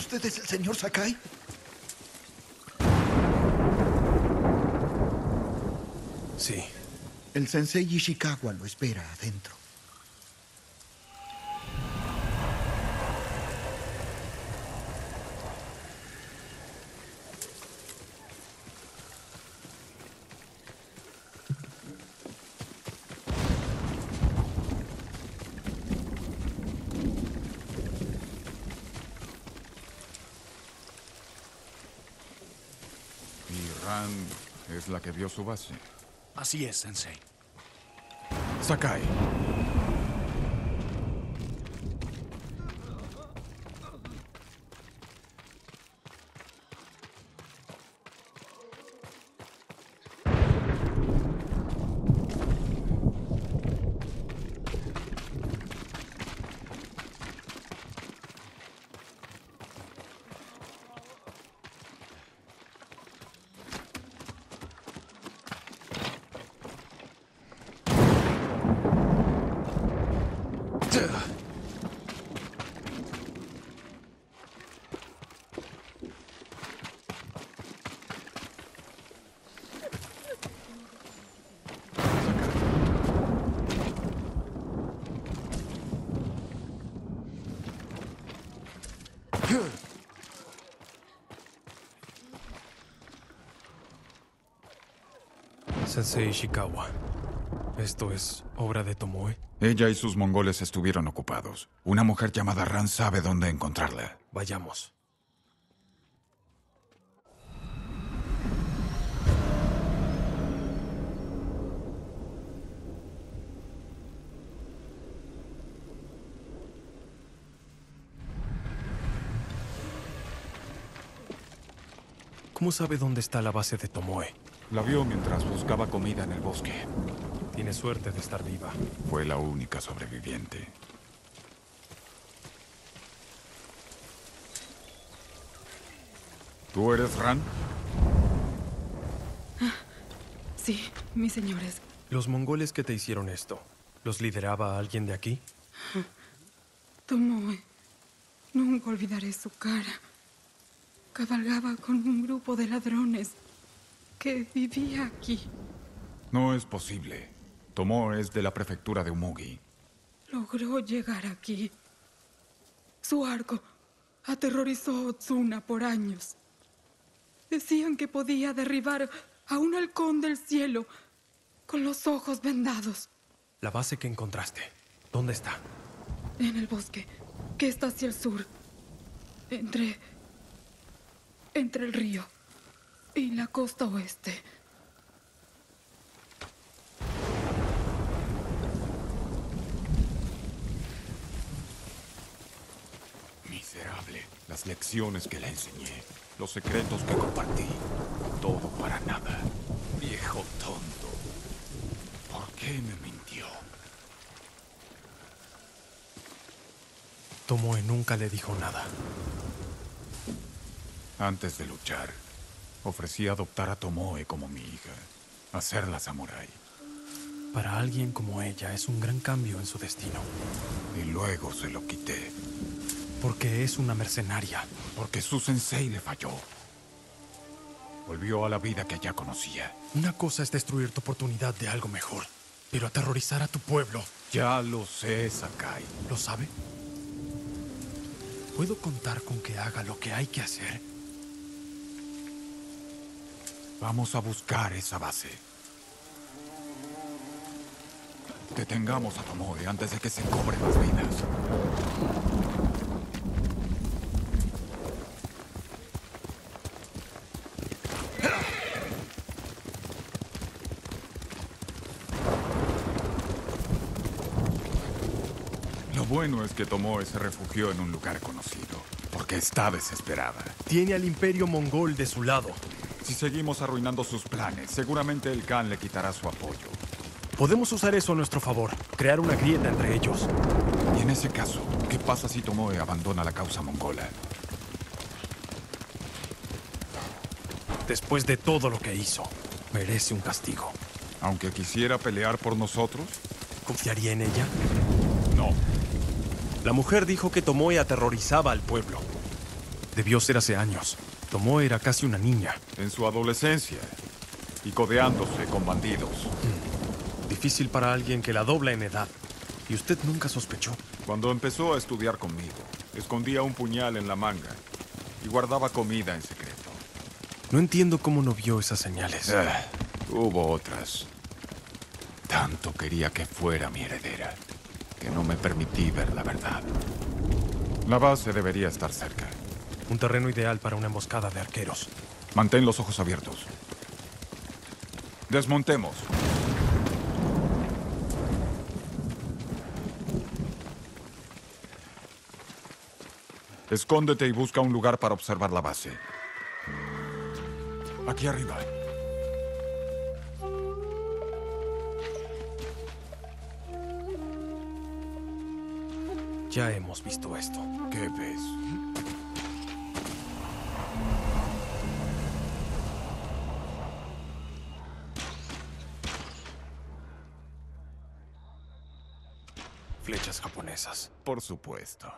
¿Usted es el señor Sakai? Sí. El sensei Ishikawa lo espera adentro. ¿Y Ran es la que vio su base? Así es, Sensei. Sakai. Sensei Ishikawa. ¿Esto es obra de Tomoe? Ella y sus mongoles estuvieron ocupados. Una mujer llamada Ran sabe dónde encontrarla. Vayamos. ¿Cómo sabe dónde está la base de Tomoe? La vio mientras buscaba comida en el bosque. Tiene suerte de estar viva. Fue la única sobreviviente. ¿Tú eres Ran? Sí, mis señores. ¿Los mongoles que te hicieron esto, los lideraba alguien de aquí? Tomoe. Nunca olvidaré su cara. Cabalgaba con un grupo de ladrones que vivía aquí. No es posible. Tomoe es de la prefectura de Umugi. Logró llegar aquí. Su arco aterrorizó a Otsuna por años. Decían que podía derribar a un halcón del cielo con los ojos vendados. La base que encontraste, ¿dónde está? En el bosque, que está hacia el sur. Entre el río y la costa oeste. Miserable. Las lecciones que le enseñé. Los secretos que compartí. Todo para nada. Viejo tonto. ¿Por qué me mintió? Tomoe nunca le dijo nada. Antes de luchar, ofrecí adoptar a Tomoe como mi hija. Hacerla samurái. Para alguien como ella es un gran cambio en su destino. Y luego se lo quité. Porque es una mercenaria. Porque su sensei le falló. Volvió a la vida que ya conocía. Una cosa es destruir tu oportunidad de algo mejor, pero aterrorizar a tu pueblo. Ya lo sé, Sakai. ¿Lo sabe? ¿Puedo contar con que haga lo que hay que hacer? Vamos a buscar esa base. Detengamos a Tomoe antes de que se cobre más vidas. Lo bueno es que Tomoe se refugió en un lugar conocido, porque está desesperada. Tiene al imperio mongol de su lado. Si seguimos arruinando sus planes, seguramente el Khan le quitará su apoyo. Podemos usar eso a nuestro favor, crear una grieta entre ellos. Y en ese caso, ¿qué pasa si Tomoe abandona la causa mongola? Después de todo lo que hizo, merece un castigo. Aunque quisiera pelear por nosotros, ¿Confiaría en ella? no. La mujer dijo que Tomoe aterrorizaba al pueblo. Debió ser hace años. Tomoe era casi una niña. En su adolescencia. Y codeándose con bandidos. Difícil para alguien que la dobla en edad. Y usted nunca sospechó. Cuando empezó a estudiar conmigo, escondía un puñal en la manga y guardaba comida en secreto. No entiendo cómo no vio esas señales. Hubo otras. Tanto quería que fuera mi heredera, que no me permití ver la verdad. La base debería estar cerca. Un terreno ideal para una emboscada de arqueros. Mantén los ojos abiertos. Desmontemos. Escóndete y busca un lugar para observar la base. Aquí arriba. Ya hemos visto esto. ¿Qué ves? Flechas japonesas. Por supuesto.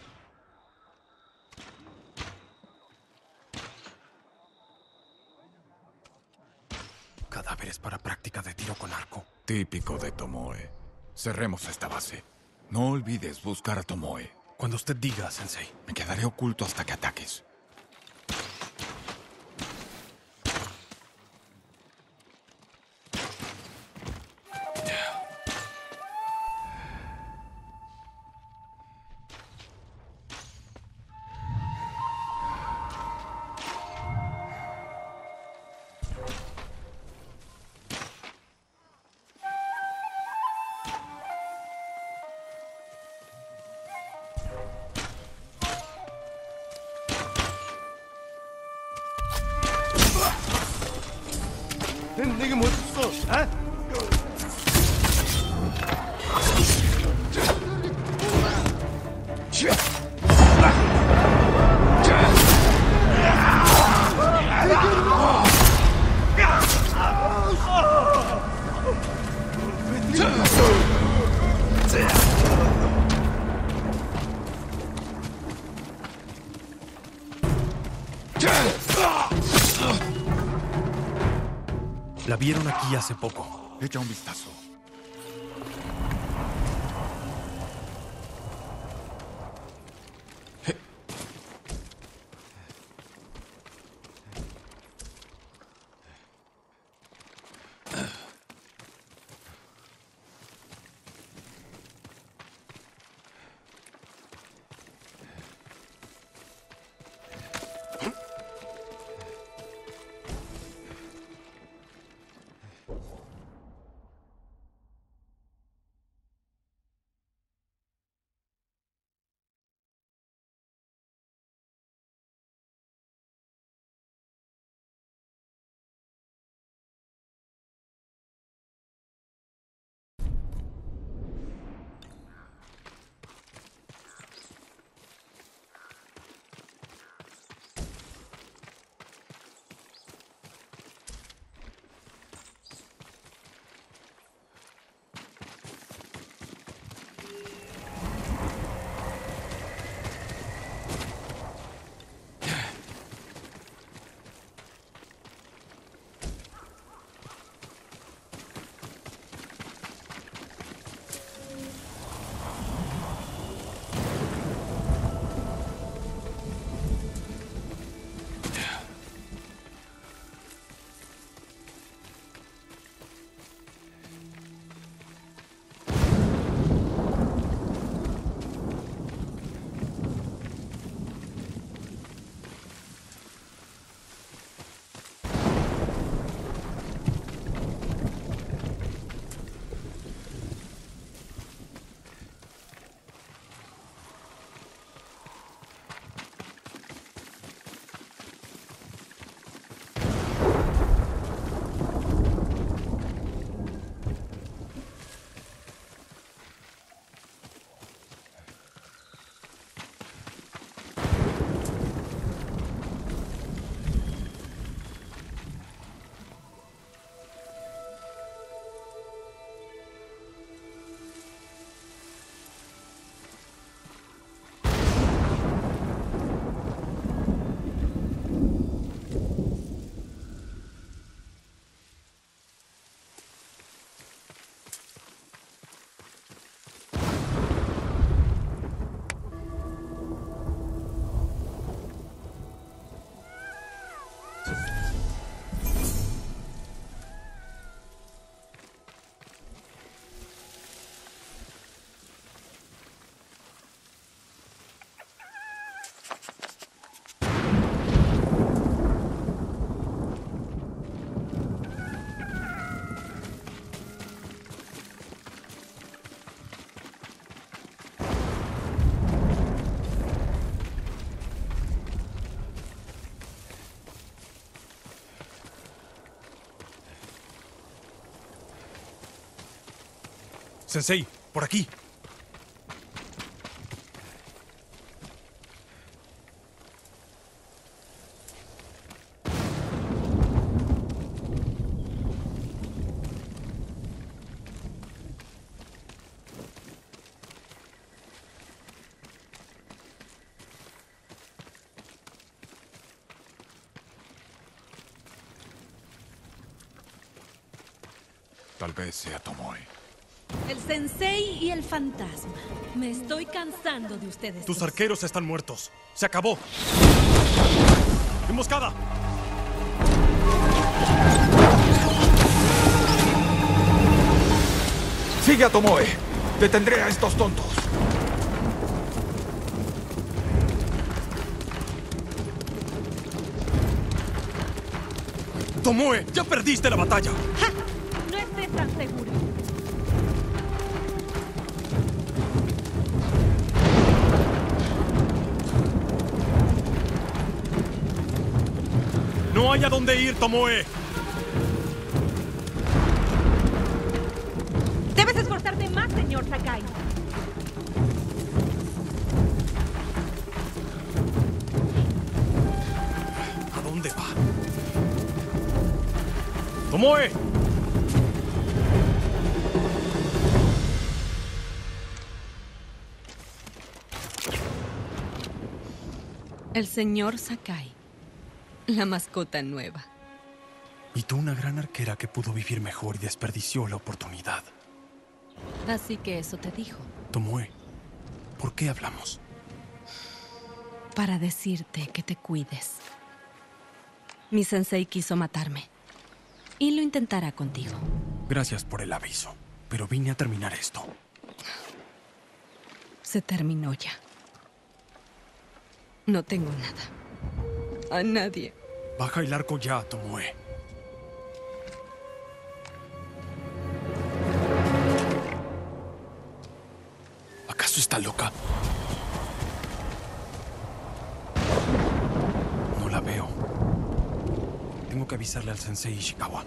Cadáveres para práctica de tiro con arco. Típico de Tomoe. Cerremos esta base. No olvides buscar a Tomoe. Cuando usted diga, Sensei. Me quedaré oculto hasta que ataques. 내게 뭐 줬어? 아? La vieron aquí hace poco. Echa un vistazo. Sensei, por aquí. Tal vez sea Tomoe. El sensei y el fantasma. Me estoy cansando de ustedes. Tus dos. arqueros están muertos. Se acabó. ¡Emboscada! ¡Sigue a Tomoe! ¡Detendré a estos tontos! ¡Tomoe! ¡Ya perdiste la batalla! ¡Ja! No estés tan seguro. ¡No hay a dónde ir, Tomoe! Debes esforzarte más, señor Sakai. ¿A dónde va? ¡Tomoe! El señor Sakai. La mascota nueva. Y tú una gran arquera que pudo vivir mejor y desperdició la oportunidad. Así que eso te dijo. Tomoe, ¿por qué hablamos? Para decirte que te cuides. Mi sensei quiso matarme. Y lo intentará contigo. Gracias por el aviso, pero vine a terminar esto. Se terminó ya. No tengo nada. A nadie. Baja el arco ya, Tomoe. ¿Acaso está loca? No la veo. Tengo que avisarle al sensei Ishikawa.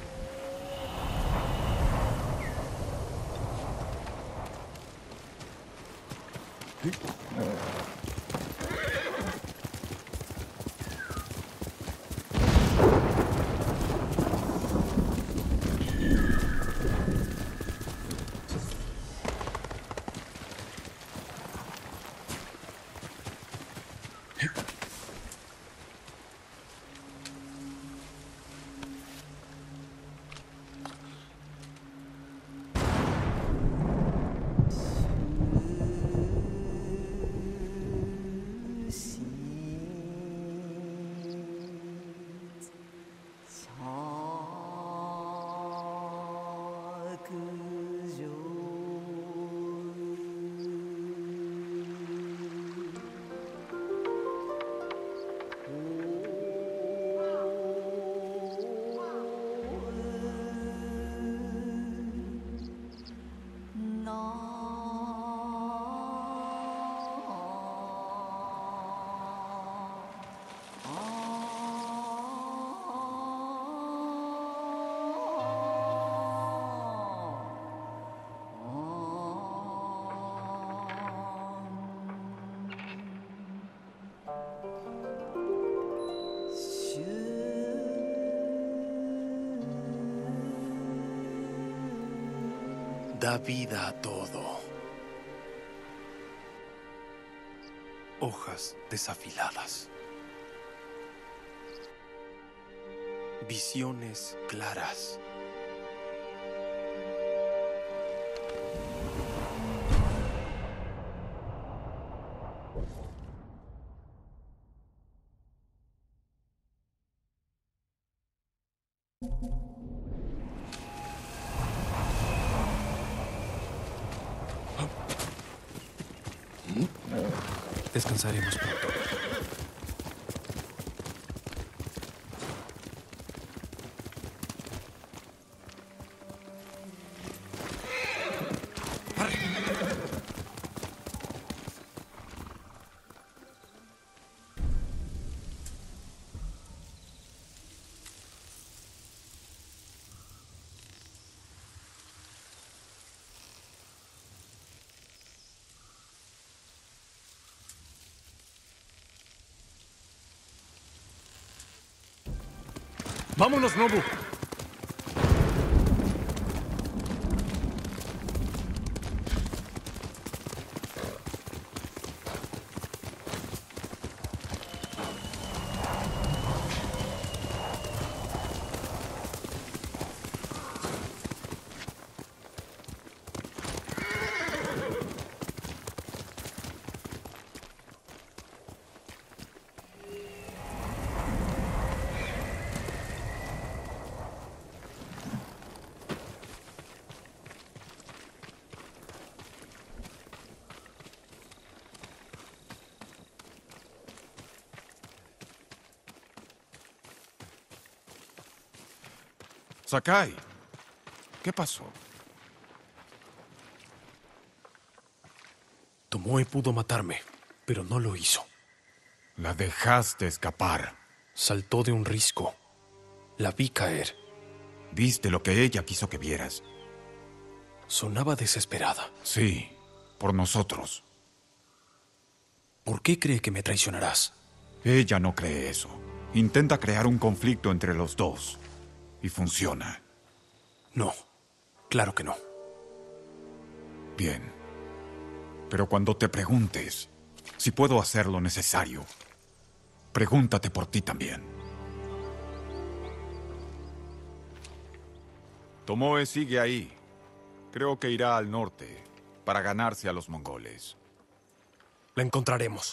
Da vida a todo. Hojas desafiladas. Visiones claras. Descansaremos pronto. ¡Vámonos, Nobu! Sakai, ¿qué pasó? Tomoe pudo matarme, pero no lo hizo. La dejaste escapar. Saltó de un risco. La vi caer. Viste lo que ella quiso que vieras. Sonaba desesperada. Sí, por nosotros. ¿Por qué cree que me traicionarás? Ella no cree eso. Intenta crear un conflicto entre los dos. Y funciona. No, claro que no. Bien. Pero cuando te preguntes si puedo hacer lo necesario, pregúntate por ti también. Tomoe sigue ahí. Creo que irá al norte para ganarse a los mongoles. La encontraremos.